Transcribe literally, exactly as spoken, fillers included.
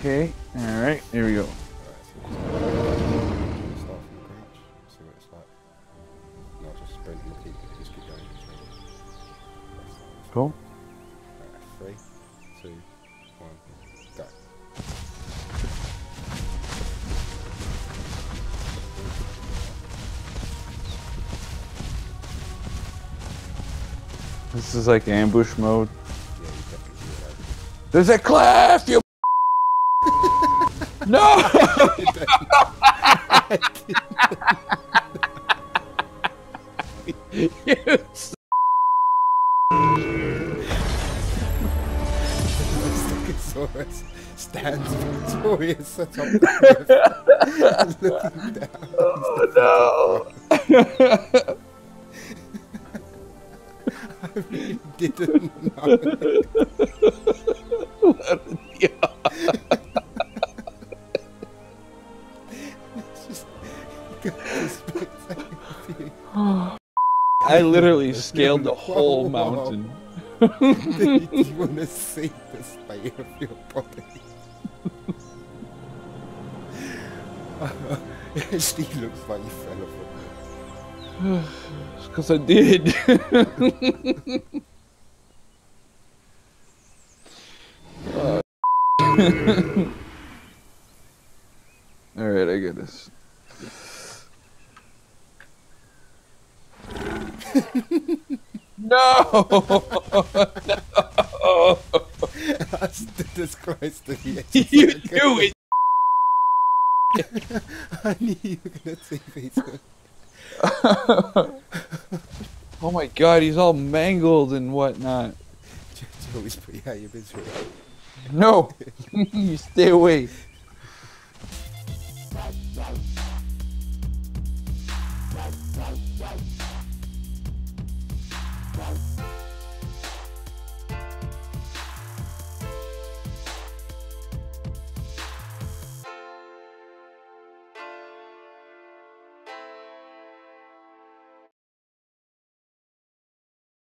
Okay. All right. Here we go. Start from the crouch. See what it's like. No, just sprint and keep, just keep going. Cool. Alright, three, two, one, go. This is like ambush mode. Yeah, you definitely do it. There's a cliff, you No! You Stegosaurus stands victorious atop the cliff, looking down. Oh no! I really didn't know. It's just got this spectacular view. I literally scaled the whole Whoa, whoa. mountain. Do you want to see the state of your body? It actually looks like you fell off a It's because I did. uh, Alright, I get this. No! No! I stood as close to the edge. You do it! I knew you were going to T V to. Oh my god, he's all mangled and whatnot. Do you always put you out of your misery? No! You stay away.